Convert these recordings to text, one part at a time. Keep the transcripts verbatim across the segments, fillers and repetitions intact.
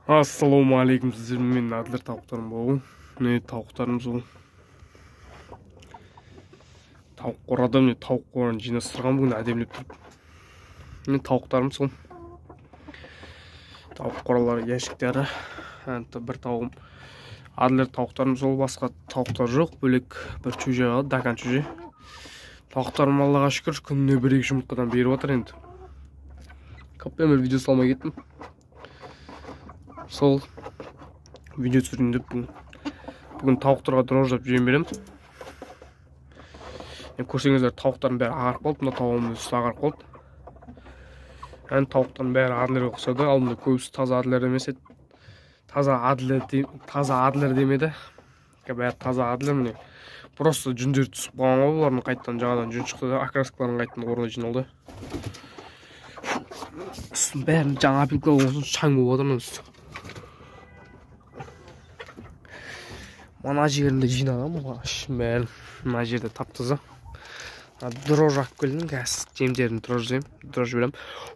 Ассаламу алейкум, сіздермен мен Адлер тауықтарым болу. Не тауықтарым сол. Тауық қорада міне тауық қораны жинастырған бүгін әдемілеп тұрып. Міне тауықтарым сол. Тауық қоралары яшіктері. Бір тауығым. Адлер тауықтарым сол, басқа тауықтар жоқ. Бөлек бір чөже қалды, дакан чөже. Тауықтарым Аллаға шүкір күніне бір-екі жұмыртқадан беріп отыр енді. Көптен бері видео салмай кеттім. Сол видео түсірейін деп бүгін бүгін тауықтарға дрожжап жем беремін. Көрсеңіздер, тауықтардың бәрі ағарып қалды. Мына тауығымның үсті ағарып қалды. Ән тауықтардың бәрі Адлерге ұқсады. Ал мында көбісі таза Адлер емес еді. Таза Адлер таза Адлер демеді. Бәрі таза Адлер міне. Просто жүндер түсіп қалған ғой, олардың қайтадан жаңадан жүн шықты да, окраскаларын қайтадан орнына жиналды. Бәрін жаңа опилкалар болсын шаң болып отыр үсті. Мана жерінде жинаған бәрін. Мына жерде таптыза. Дрожж алып келдім, қазір жемдерін дрожж жеймін, дрожж беремін.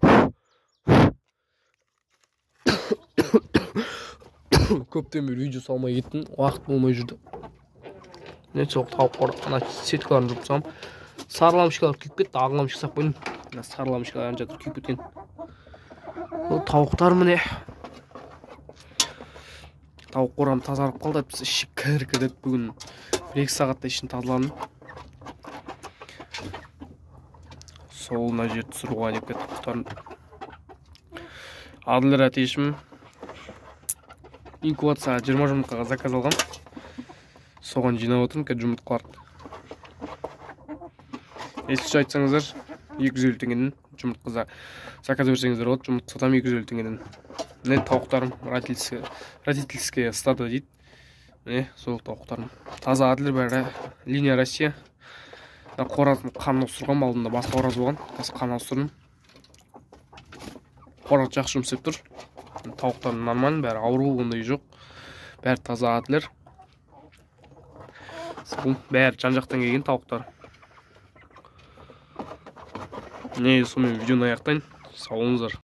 Көптен бері видео салмай кеттім, уақыт болмай жүрді. Мен сол тауық қоры, ана сеткаларын жуып салам. Сарыламышкалар күйіп кетті, ағыламышқа сап қойдым. Сарыламышкаларын жатыр күйіп кеткен. Тауықтар міне. Тауық қорам тазарып қалды, біз іші кір-кірдеп бүгін бір-екі сағатта ішін тазаландым. Сол мына жер түсіруға деп кетті құқтарын. Адлер әтешім инкубацияға жиырма жұмыртқаға заказ алған. Соған жинап отырмын, кәд жұмыртқаларды. Ескіше айтсаңыздар, екі жүз елу теңгеден жұмыртқа заказ берсеңіздер болады, жұмыртқа сатам екі жүз елу теңгеден. Міне тауықтарым родительская стадо дейді. Міне сол тауықтарым. Таза Адлер бәрі линия Россия. Қоратын қанын ауыстырған, алдында басқа қораз болған. Қазір қан ауыстырдым. Қорат жақсы жұмыс істеп тұр. Тауықтарым нормаль, бәрі ауру ондай жоқ. Бәрі таза Адлер. Бәрі жан-жақтан келген тауықтар. Не, сонымен видеоны аяқтайын. Сау болыңыздар.